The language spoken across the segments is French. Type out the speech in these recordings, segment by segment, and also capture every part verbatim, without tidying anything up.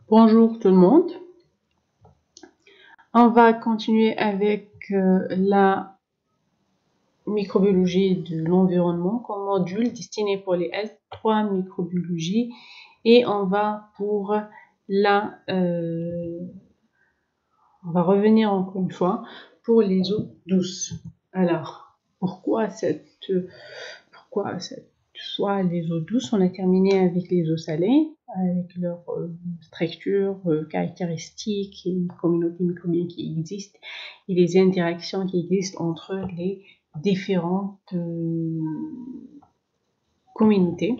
Bonjour tout le monde. On va continuer avec euh, la microbiologie de l'environnement comme module destiné pour les L trois microbiologie et on va pour la euh, on va revenir encore une fois pour les eaux douces. Alors pourquoi cette pourquoi cette soit les eaux douces? On a terminé avec les eaux salées, avec leur euh, structure, euh, caractéristiques et communautés microbiennes qui existent et les interactions qui existent entre les différentes euh, communautés.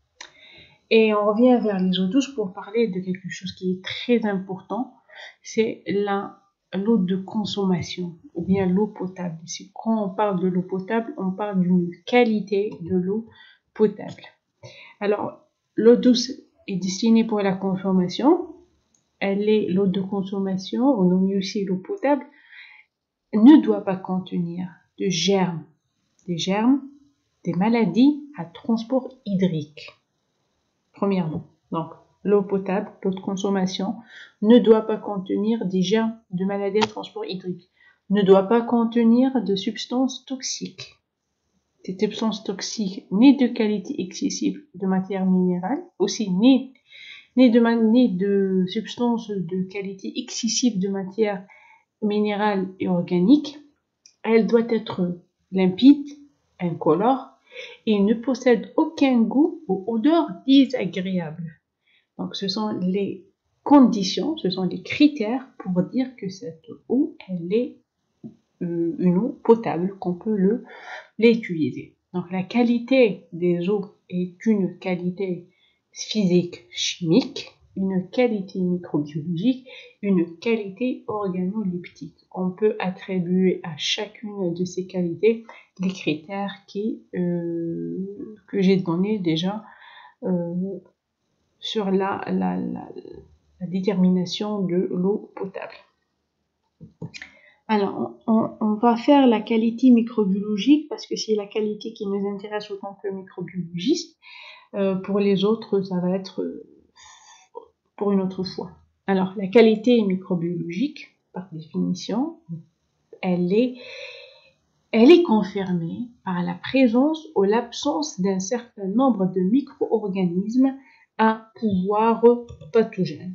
Et on revient vers les eaux douces pour parler de quelque chose qui est très important, c'est la l'eau de consommation ou bien l'eau potable. C'est quand on parle de l'eau potable, on parle d'une qualité de l'eau potable. Alors, l'eau douce est destinée pour la consommation. Elle est l'eau de consommation, on nomme mieux aussi l'eau potable, ne doit pas contenir de germes, des germes, des maladies à transport hydrique. Premièrement, donc l'eau potable, l'eau de consommation, ne doit pas contenir des germes de maladies à transport hydrique, ne doit pas contenir de substances toxiques. Des substances toxiques ni de qualité excessive de matière minérale, aussi ni, ni, de, ni de substances de qualité excessive de matière minérale et organique. Elle doit être limpide, incolore et ne possède aucun goût ou odeur désagréable. Donc ce sont les conditions, ce sont les critères pour dire que cette eau, elle est euh, une eau potable, qu'on peut le l'utiliser. Donc la qualité des eaux est une qualité physique chimique, une qualité microbiologique, une qualité organoleptique. On peut attribuer à chacune de ces qualités les critères qui, euh, que j'ai donnés déjà euh, sur la, la, la, la détermination de l'eau potable. Alors, on, on va faire la qualité microbiologique parce que c'est la qualité qui nous intéresse autant que microbiologiste. Euh, pour les autres, ça va être euh, pour une autre fois. Alors, la qualité microbiologique, par définition, elle est, elle est confirmée par la présence ou l'absence d'un certain nombre de micro-organismes à pouvoir pathogène.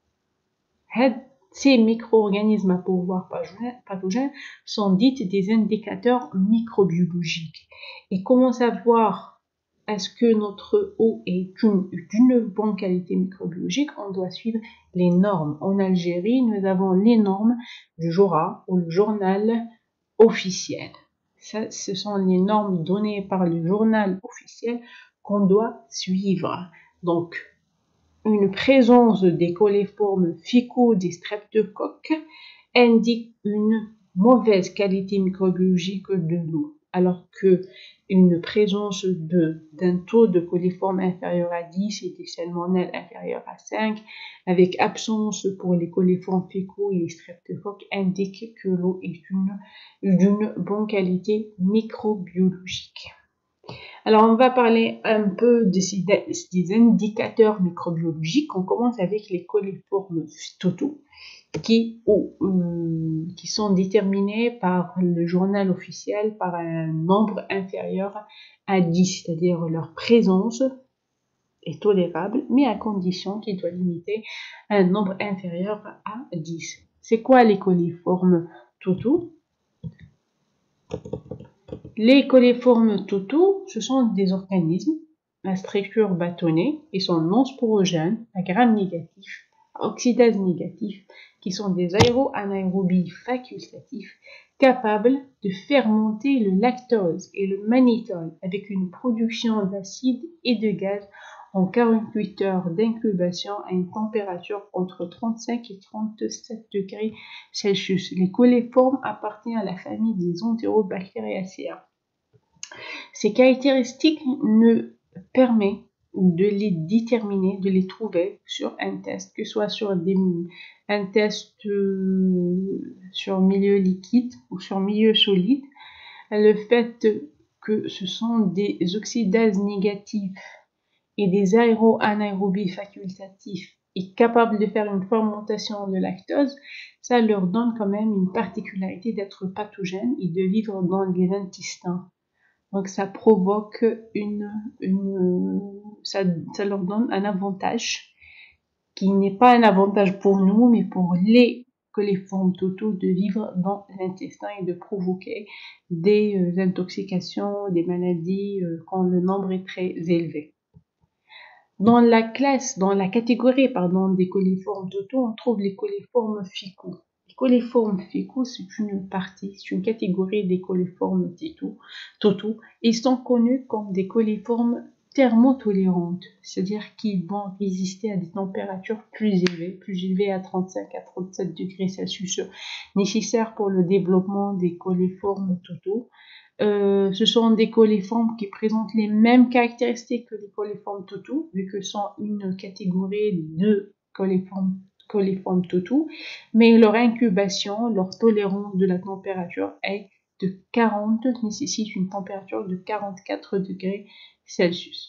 Ces micro-organismes à pouvoir pathogène sont dits des indicateurs microbiologiques. Et comment savoir est-ce que notre eau est d'une bonne qualité microbiologique? On doit suivre les normes. En Algérie, nous avons les normes du JORA ou le journal officiel. Ça, ce sont les normes données par le journal officiel qu'on doit suivre. Donc, une présence des coliformes fécaux des streptocoques indique une mauvaise qualité microbiologique de l'eau, alors que une présence d'un taux de coliformes inférieur à dix et des salmonelles inférieur à cinq, avec absence pour les coliformes fécaux et les streptocoques, indique que l'eau est d'une bonne qualité microbiologique. Alors, on va parler un peu de ces, des indicateurs microbiologiques. On commence avec les coliformes totaux qui, oh, euh, qui sont déterminés par le journal officiel par un nombre inférieur à dix, c'est-à-dire leur présence est tolérable, mais à condition qu'il doit limiter un nombre inférieur à dix. C'est quoi les coliformes totaux? Les coliformes totaux, ce sont des organismes à structure bâtonnée, ils sont non sporogènes, à gram négatif, à oxydase négatif, qui sont des aéroanaérobies facultatifs, capables de fermenter le lactose et le mannitol avec une production d'acide et de gaz en quarante-huit heures d'incubation à une température entre trente-cinq et trente-sept degrés Celsius. Les coliformes appartiennent à la famille des Enterobacteriaceae. Ces caractéristiques nous permettent de les déterminer, de les trouver sur un test, que ce soit sur des, un test euh, sur milieu liquide ou sur milieu solide. Le fait que ce sont des oxydases négatives et des aéroanaérobies facultatifs est capable de faire une fermentation de lactose, ça leur donne quand même une particularité d'être pathogène et de vivre dans les intestins. Donc ça provoque une, une ça, ça leur donne un avantage qui n'est pas un avantage pour nous, mais pour les coliformes totaux de vivre dans l'intestin et de provoquer des euh, intoxications, des maladies euh, quand le nombre est très élevé. Dans la classe, dans la catégorie, pardon, des coliformes totaux, on trouve les coliformes fécaux. Les coliformes fécaux, c'est une partie, c'est une catégorie des coliformes totaux. Ils sont connus comme des coliformes thermotolérantes, c'est-à-dire qu'ils vont résister à des températures plus élevées, plus élevées à trente-cinq à trente-sept degrés Celsius, nécessaires pour le développement des coliformes totaux. Euh, ce sont des coliformes qui présentent les mêmes caractéristiques que les coliformes totaux, vu que sont une catégorie de coliformes, coliformes totaux, mais leur incubation, leur tolérance de la température est de quarante, nécessite une température de quarante-quatre degrés Celsius.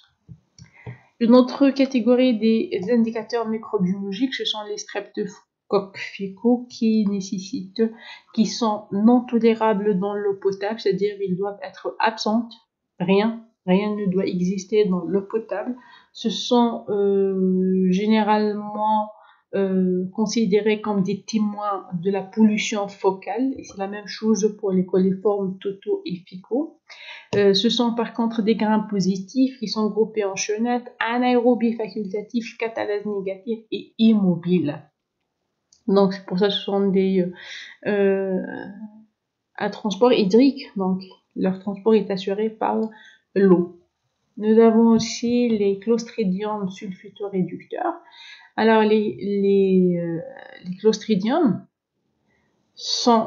Une autre catégorie des indicateurs microbiologiques, ce sont les streptocoques fécaux qui nécessitent, qui sont non tolérables dans l'eau potable, c'est-à-dire ils doivent être absents, rien, rien ne doit exister dans l'eau potable. Ce sont euh, généralement euh, considérés comme des témoins de la pollution focale, et c'est la même chose pour les coliformes totaux et fécaux. Euh, ce sont par contre des grains positifs qui sont groupés en chenette, anaérobie facultatif, catalase négative et immobile. Donc c'est pour ça que ce sont des euh, à transport hydrique, donc leur transport est assuré par l'eau. Nous avons aussi les clostridium sulfitoréducteurs. Alors les, les, euh, les clostridium sont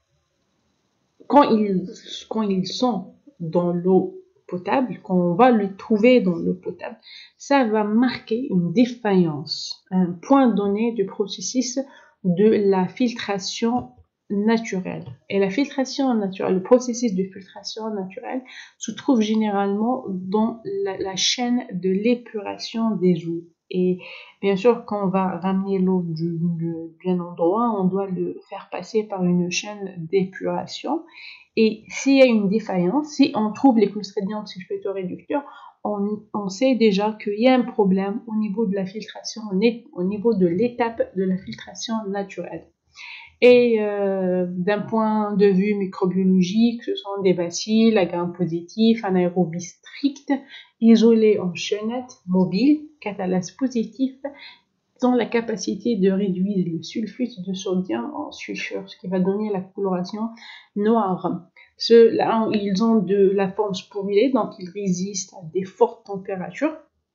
quand ils, quand ils sont dans l'eau potable, quand on va le trouver dans l'eau potable, ça va marquer une défaillance, un point donné du processus de la filtration naturelle. Et la filtration naturelle, le processus de filtration naturelle se trouve généralement dans la, la chaîne de l'épuration des eaux. Et bien sûr, quand on va ramener l'eau d'un endroit, on doit le faire passer par une chaîne d'épuration. Et s'il y a une défaillance, si on trouve les clostridium sulfitoréducteurs, on, on sait déjà qu'il y a un problème au niveau de la filtration, au niveau de l'étape de la filtration naturelle. Et euh, d'un point de vue microbiologique, ce sont des bacilles à grains positifs, anaérobie stricte, isolés en chaînette, mobiles, catalase positif, qui ont la capacité de réduire le sulfate de sodium en sulfure, ce qui va donner la coloration noire. Ceux-là, ils ont de la forme sporulée, donc ils résistent à des fortes températures.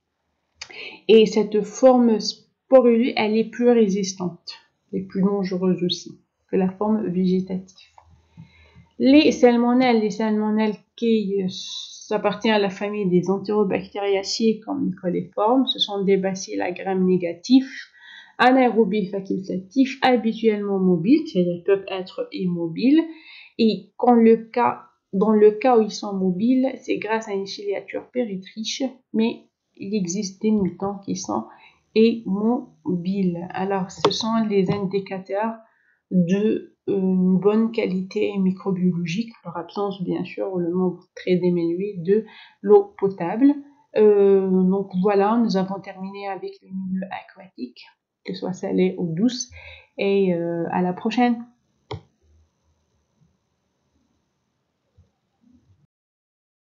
Et cette forme sporulée, elle est plus résistante et plus dangereuse aussi que la forme végétative. Les salmonelles, les salmonelles qui appartiennent à la famille des Enterobacteriaceae comme les coliformes, ce sont des bacilles à gramme négatif, anaérobie facultatif, habituellement mobiles, c'est-à-dire peuvent être immobiles, et quand le cas, dans le cas où ils sont mobiles, c'est grâce à une ciliature péritriche, mais il existe des mutants qui sont immobiles. Alors, ce sont les indicateurs de une bonne qualité microbiologique, leur absence bien sûr, ou le nombre très diminué de l'eau potable. Euh, donc voilà, nous avons terminé avec le milieu aquatique, que ce soit salé ou douce, et euh, à la prochaine.